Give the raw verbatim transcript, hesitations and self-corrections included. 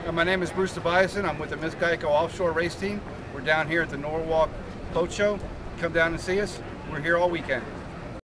Uh, my name is Bruce Tobiasen. I'm with the Miss Geico Offshore Race Team. We're down here at the Norwalk Boat Show. Come down and see us. We're here all weekend.